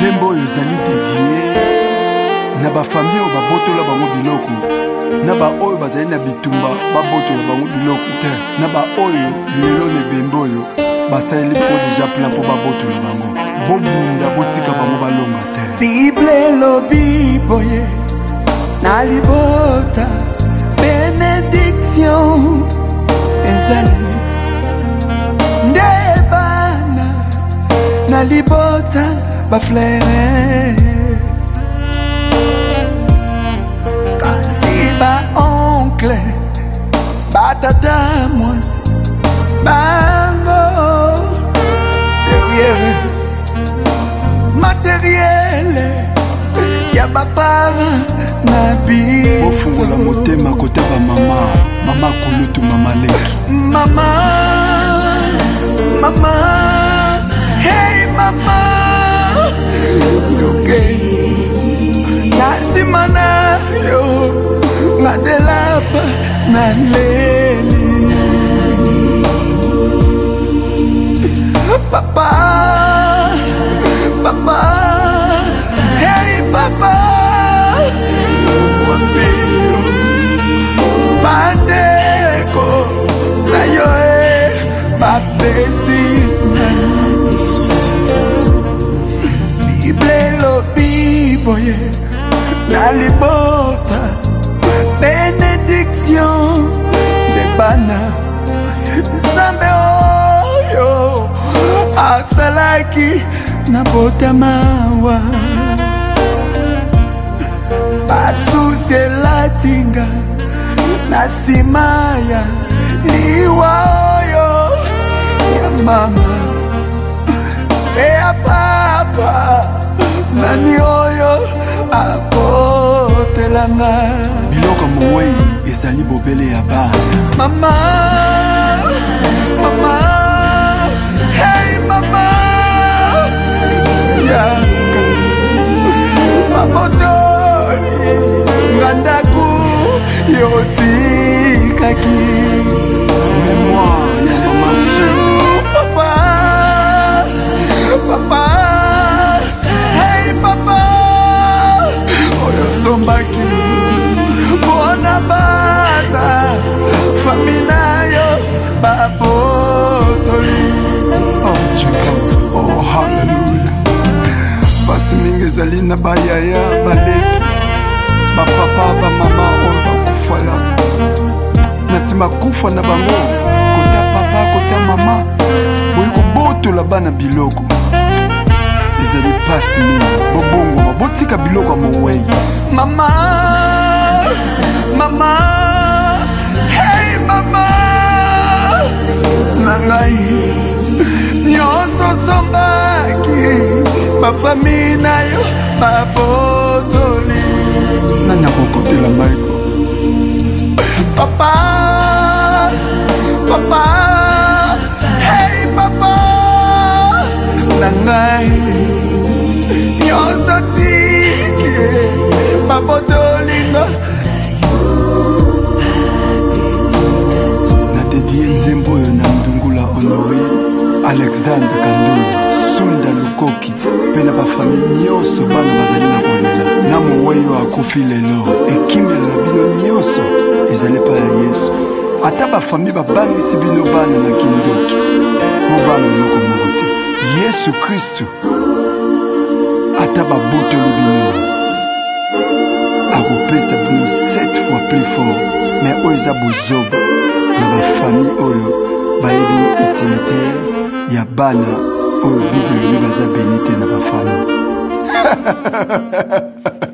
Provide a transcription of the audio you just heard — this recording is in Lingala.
nzembo oyo ezali dédié na bafamille oyo babotola bango biloko, na baoyo bazali na bitumba babotola bango biloko te, na baoyo lelo na ebembe oyo basaleli bango deja plein mpo babotola bango. Bobunda botika bango balonga te. Bible elobi boye na libota benediction ezali nde bana na libota baflere kasi baoncle batata mwasi bango derrière matériel ya bapara na biso. Ofungola motema kote ba mama, mama kulutu mama leki. Mama, mama, hey mama, okay. Nasimana yo, ngadelapa na leli. Papa, papa, hey papa, wambio, bandeko, na yo bapesi na isusi. Bible elobi boye na libota benediction de bana Nzambe oyo asalaki na botamawa basusi elatinga na nsima ya liwa oyo ya mama pe ya papa, nani oyo akotelanga biloko mowei ezali bobele ya bana. mama, mama, hey mama, yaka mabotoli ngandaku yotikaki mémoire ya mama seul. Papa, papa, hey papa, oyo sombaki bona bana famina yo babotoli. Oh Jesus, oh hallelujah. Basi mingi ezali na bayaya baleki bapapa bamama oyo bakufala na nsima kufa na bango kota papa kota mama boyi kobotola bana biloko ezali pasi mingi. Bobongoma botika biloko ya mowei. Mama, mama, hey mama, nangai nyonso sombaki bafamille na yo babotoli. Nani akokotela maiko? Papa, papa, hey papa, nangai nyonso tiki babotolinga. Na dédié nzembo oyo na Ndungula Honoré, Alexandre Kandou, Sunda Lukoki mpe na bafamille nyonso bana bazali na kolela na mowei oyo akufi lelo. Ekimelo na bino nyonso ezali pa ya Yesu. Ata bafamille babangisi bino bana na kindoki bobanga eloko moko te. Yesu Kristu ata babotoli bino akopesa bino 7 fois plus fort. Mais oyo eza bozoba na bafamille oyo bayebi utilité ya bana oyo Bible elobi baza beni te na bafamille.